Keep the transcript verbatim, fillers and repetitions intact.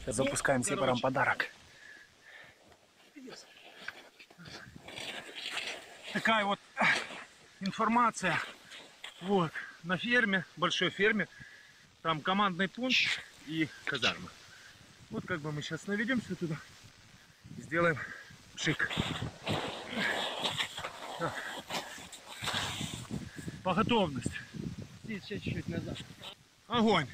Сейчас запускаем сепаром подарок. Такая вот информация. Вот, на ферме, большой ферме. Там командный пункт и казарма. Вот как бы мы сейчас наведемся туда. Сделаем пшик. Так. По готовности. Здесь еще чуть-чуть назад. Огонь.